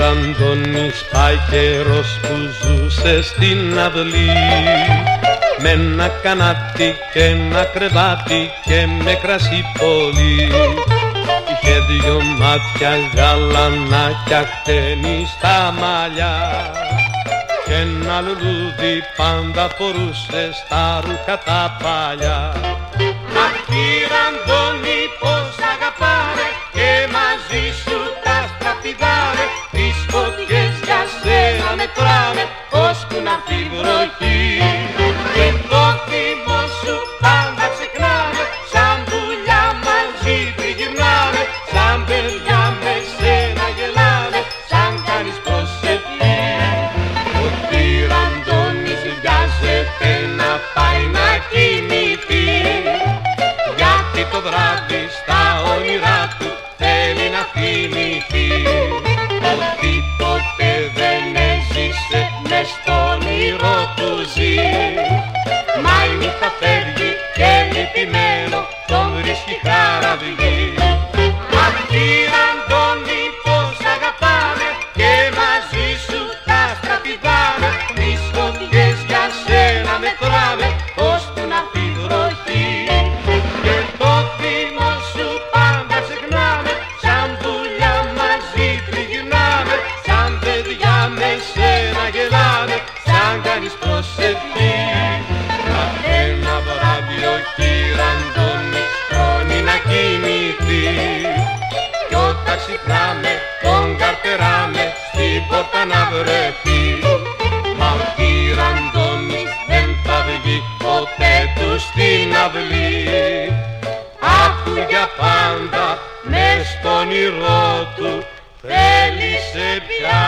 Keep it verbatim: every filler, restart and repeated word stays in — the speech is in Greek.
Αντώνης πάει καιρός που ζούσε στην αυλή, με ένα κανάτι και ένα κρεβάτι και με κρασί πολύ. Είχε δυο μάτια γαλανάκια χτένει στα μαλλιά και ένα λουλούδι πάντα φορούσε στα ρούχα τα παλιά. Αχ, κύριε Αντώνη, πως αγαπάρε και μαζί σου τα στρατιδάρε, τις φωτιές για σένα μετράμε ώσπου να φύγει η βροχή. Και το θυμό σου πάντα ξεχνάμε, σαν πουλιά μαζί τριγυρνάμε, σαν παιδιά με σένα γελάμε, σαν κάνεις προσευχή. Ο κύριε Αντώνης βιάζεται να πάει να κοιμηθεί, γιατί το βράδυ στα όνειρά του θέλει να θυμηθεί ότι ποτέ δεν έζησε μες στο όνειρο του ζει. Μα η νύχτα φεύγει και λυπημένο τον βρίσκει χαραυγή. Αχ, κύριε Αντώνη, πως αγαπάμε και μαζί σου τα στρατιδάμε, τις φωτιές για σένα μετράμε ώσπου να φύγει η βροχή. Και το θυμό σου πάντα ξεχνάμε, σαν πουλιά μαζί τριγυρνάμε, σαν παιδιά με σένα γελάμε, σαν κάνεις προσευχή. Μα ένα βράδυ ο κύριε Αντώνης τρώνει να κοιμηθεί, κι όταν ξυπνάμε τον καρτεράμε στην πόρτα να βρεθεί. Μα ο κύριε Αντώνης δεν θα βγει ποτέ του στην αυλή, αφού για πάντα μες στο όνειρό του θέλησε πια